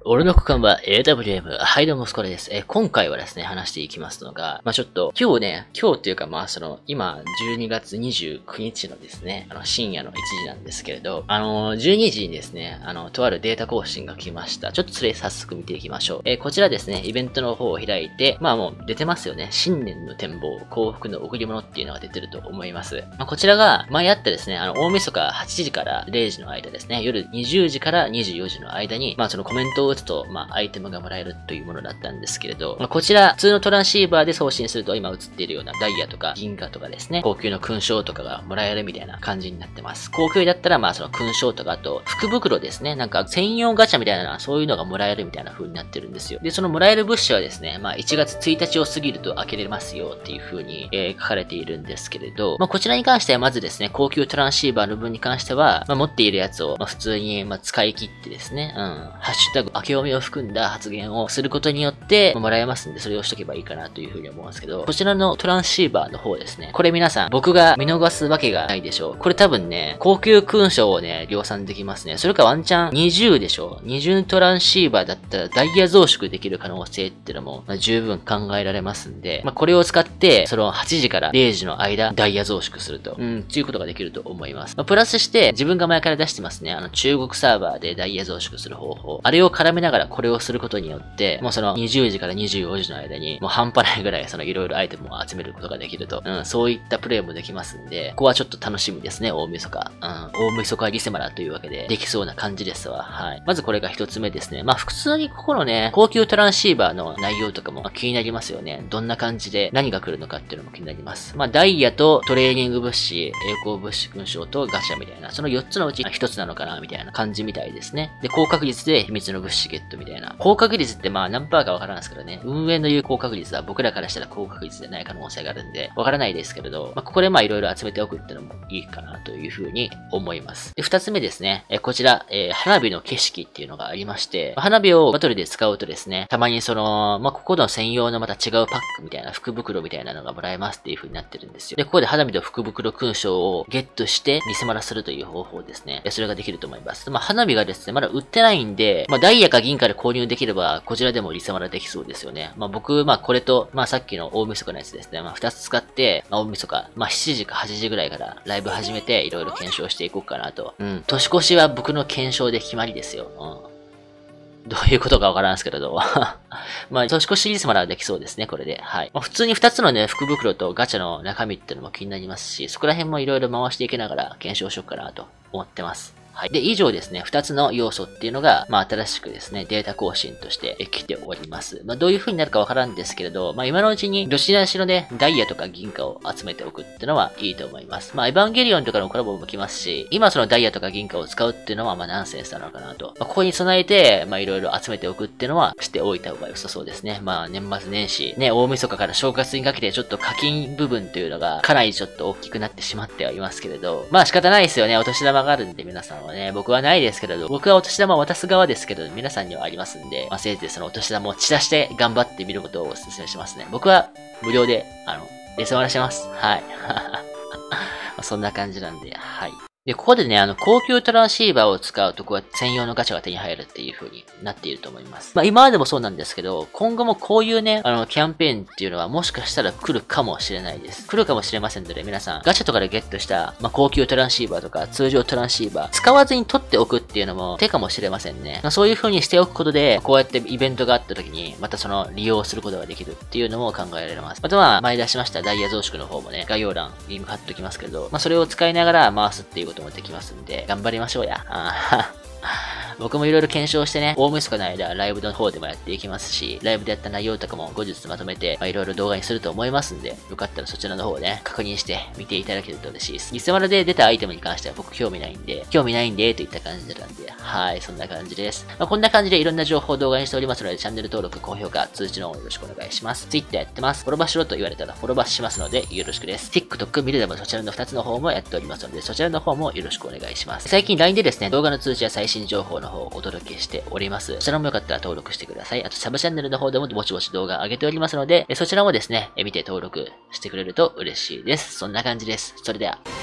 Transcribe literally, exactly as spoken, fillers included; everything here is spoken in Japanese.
俺の股間は エーダブリューエム。はい、どうも、スコレです。えー、今回はですね、話していきますのが、まあちょっと、今日ね、今日っていうかまあその、今、じゅうにがつにじゅうくにちのですね、あの、深夜のいちじなんですけれど、あのー、じゅうにじにですね、あの、とあるデータ更新が来ました。ちょっとそれ早速見ていきましょう。えー、こちらですね、イベントの方を開いて、まあもう出てますよね。新年の展望、幸福の贈り物っていうのが出てると思います。まあ、こちらが、前あったですね、あの、大晦日はちじかられいじの間ですね、夜にじゅうじからにじゅうよじの間に、まあそのコメントを打つと、まあアイテムがもらえるというものだったんですけれど、まあ、こちら、普通のトランシーバーで送信すると今映っているようなダイヤとか銀河とかですね、高級の勲章とかがもらえるみたいな感じになってます。高級だったらまあその勲章とか、あと福袋ですね、なんか専用ガチャみたいな、そういうのがもらえるみたいな風になってるんですよ。で、そのもらえる物資はですね、まあいちがつついたちを過ぎると開けれますよっていう風に、えー、書かれているんですけれど、まあこちらに関してはまずですね、高級トランシーバーの分に関しては、まあ持っているやつを、まあ、普通にまあ使い切ってですね、うん、ハッシュタグ明けおめを含んだ発言をすることによって、もらえますんで、それをしとけばいいかなというふうに思うんですけど、こちらのトランシーバーの方ですね。これ皆さん、僕が見逃すわけがないでしょう。これ多分ね、高級勲章をね、量産できますね。それかワンチャンにじゅうでしょ。にじゅうトランシーバーだったらダイヤ増殖できる可能性っていうのも、まあ、十分考えられますんで、まあ、これを使って、そのはちじかられいじの間、ダイヤ増殖すると、うん、っていうことができると思います。まあ、プラスして、自分が前から出してますね。あの、中国サーバーでダイヤ増殖する方法。あれを絡めながらこれをすることによって、もうそのにじゅうじからにじゅうよじの間に、もう半端ないぐらいそのいろいろアイテムを集めることができると。うん、そういったプレイもできますんで、ここはちょっと楽しみですね、大晦日。うん、大晦日リセマラというわけで、できそうな感じですわ。はい。まずこれが一つ目ですね。まあ普通にここのね、高級トランシーバーの内容とかも気になりますよね。どんな感じで何が来るのかっていうのも気になります。まあダイヤとトレーニング物資、栄光物資勲章とガチャみたいな、そのよっつのうちひとつなのかなみたいな感じみたいですね。で、高確率で秘密の物資ゲットみたいな。高確率ってまあ何パーかわからんですけどね。運営の言う高確率は僕らからしたら高確率でない可能性があるんで、わからないですけれど、まあ、ここでまあいろいろ集めておくっていうのもいいかなというふうに思います。で、二つ目ですね。えこちら、えー、花火の景色っていうのがありまして、花火をバトルで使うとですね、たまにその、まあ、ここの専用のまた違うパックみたいな、福袋みたいなのがもらえますっていう風になってるんですよ。で、ここで花火と福袋勲章をゲットしてリセマラするという方法ですね。それができると思います。まあ、花火がですね、まだ売ってないんで、まあ、ダイヤか銀かで購入できれば、こちらでもリセマラできそうですよね。まあ、僕、まあ、これと、まあ、さっきの大晦日のやつですね。まあ、二つ使って、まあ、大晦日、まあ、しちじかはちじぐらいからライブ始めて、いろいろ検証していこうかなと。うん。年越しは僕の検証で決まりですよ。うん。どういうことかわからんすけれど。まあ、年越しリスマラはできそうですね、これで。はい。まあ、普通にふたつのね、福袋とガチャの中身ってのも気になりますし、そこら辺もいろいろ回していきながら検証しようかなと思ってます。はい。で、以上ですね、二つの要素っていうのが、まあ、新しくですね、データ更新として来ております。まあ、どういう風になるかわからんですけれど、まあ、今のうちに、どちらしろね、ダイヤとか銀貨を集めておくっていうのはいいと思います。まあ、エヴァンゲリオンとかのコラボも来ますし、今そのダイヤとか銀貨を使うっていうのは、まあ、ナンセンスなのかなと。まあ、ここに備えて、まあ、いろいろ集めておくっていうのは、しておいた方が良さそうですね。まあ、年末年始、ね、大晦日から正月にかけて、ちょっと課金部分というのが、かなりちょっと大きくなってしまってはいますけれど、まあ、仕方ないですよね。お年玉があるんで、皆さんはね、僕はないですけれど、僕はお年玉を渡す側ですけど、皆さんにはありますんで、まあ、せいぜいそのお年玉を散らして頑張ってみることをお勧めしますね。僕は無料で、あの、リセマラします。はい。そんな感じなんで、はい。で、ここでね、あの、高級トランシーバーを使うと、こうやって専用のガチャが手に入るっていう風になっていると思います。まあ、今までもそうなんですけど、今後もこういうね、あの、キャンペーンっていうのはもしかしたら来るかもしれないです。来るかもしれませんので、皆さん、ガチャとかでゲットした、まあ、高級トランシーバーとか、通常トランシーバー、使わずに取っておくっていうのも手かもしれませんね。まあ、そういう風にしておくことで、こうやってイベントがあった時に、またその利用することができるっていうのも考えられます。あとは、前出しましたダイヤ増殖の方もね、概要欄、リンク貼っておきますけど、まあ、それを使いながら回すっていうこともできますんで、頑張りましょうや。あ僕もいろいろ検証してね、大晦日の間、ライブの方でもやっていきますし、ライブでやった内容とかも後日まとめて、まあ、いろいろ動画にすると思いますんで、よかったらそちらの方をね、確認して見ていただけると嬉しいです。リセマラで出たアイテムに関しては僕興味ないんで、興味ないんで、といった感じなんで、はい、そんな感じです。まあ、こんな感じでいろんな情報を動画にしておりますので、チャンネル登録、高評価、通知の方よろしくお願いします。Twitter やってます。フォロバーしろと言われたらフォロバーしますので、よろしくです。TikTok 見るでもそちらのふたつの方もやっておりますので、そちらの方もよろしくお願いします。最近 ライン でですね、動画の通知や最新情報の方をお届けしております。そちらもよかったら登録してください。あとサブチャンネルの方でもぼちぼち動画上げておりますので、そちらもですね、見て登録してくれると嬉しいです。そんな感じです。それでは。